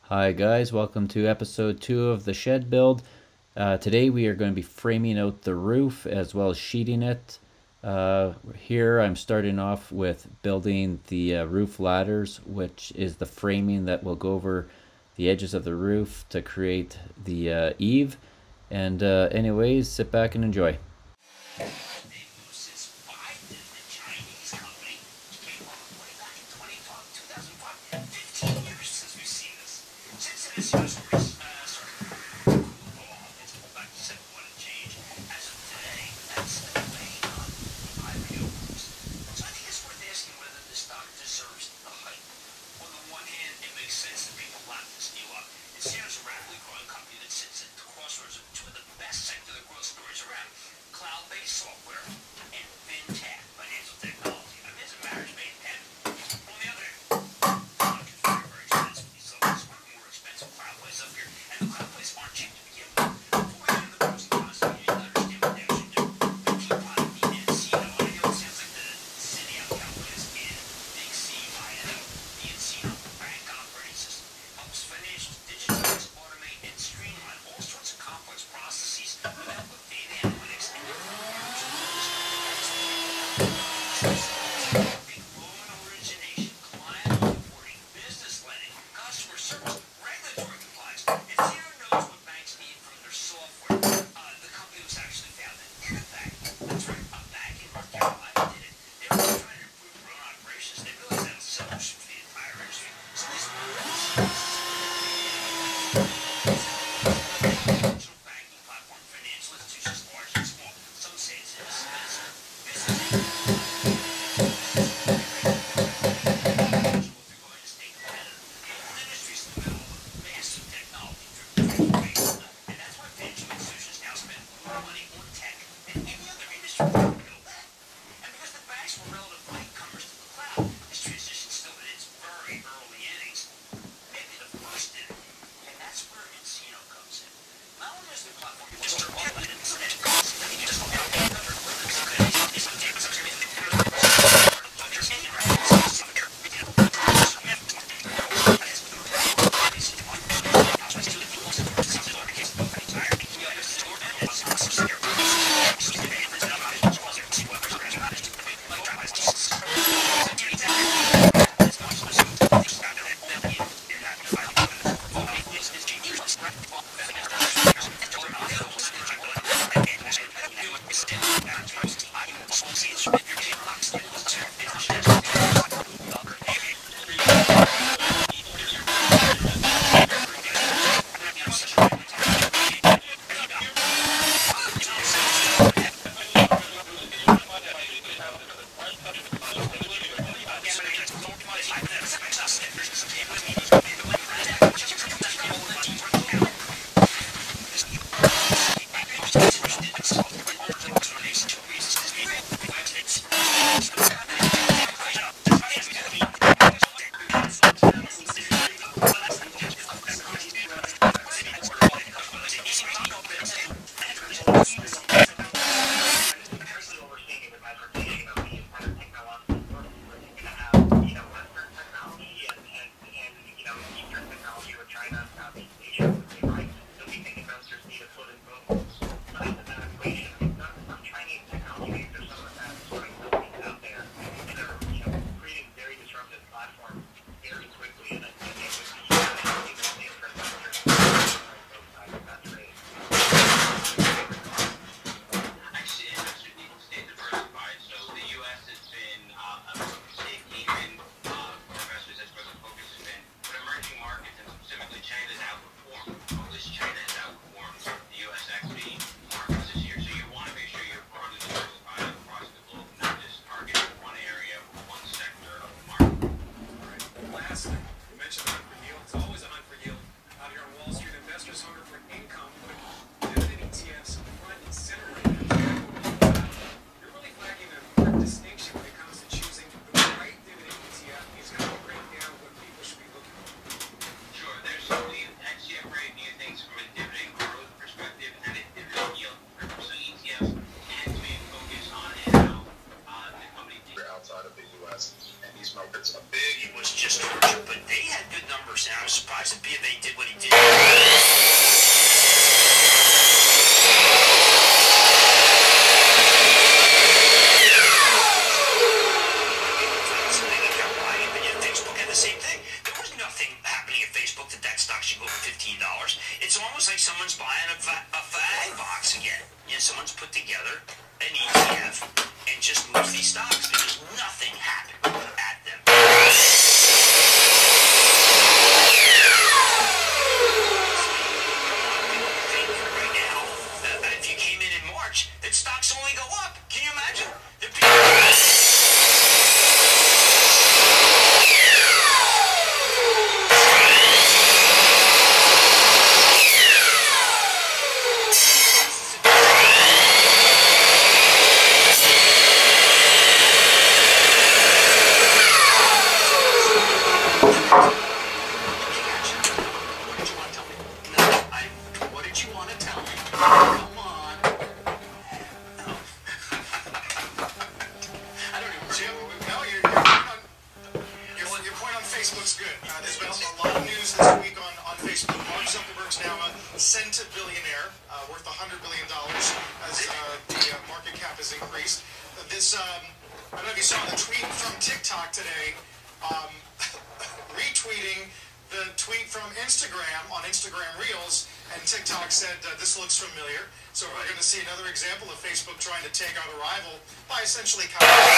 Hi guys, welcome to episode 2 of the shed build. Today we are going to be framing out the roof as well as sheeting it. Here I'm starting off with building the roof ladders, which is the framing that will go over the edges of the roof to create the eave. And anyways, sit back and enjoy. outside of the U.S. And these markets, a big was just Georgia, but they had good numbers, and I was surprised Facebook's good. There's been a lot of news this week on Facebook. Mark Zuckerberg's now a centibillionaire, worth $100 billion as the market cap has increased. I don't know if you saw the tweet from TikTok today, retweeting the tweet from Instagram on Instagram Reels, and TikTok said, this looks familiar. So we're going to see another example of Facebook trying to take out a rival by essentially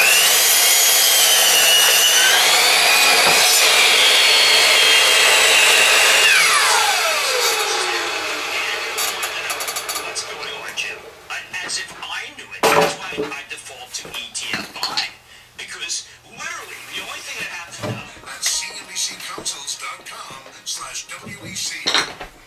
what's going on, Jim? As if I knew it. That's why I default to ETF buying. Because literally, the only thing that happens now... That's cnbccouncils.com/WEC.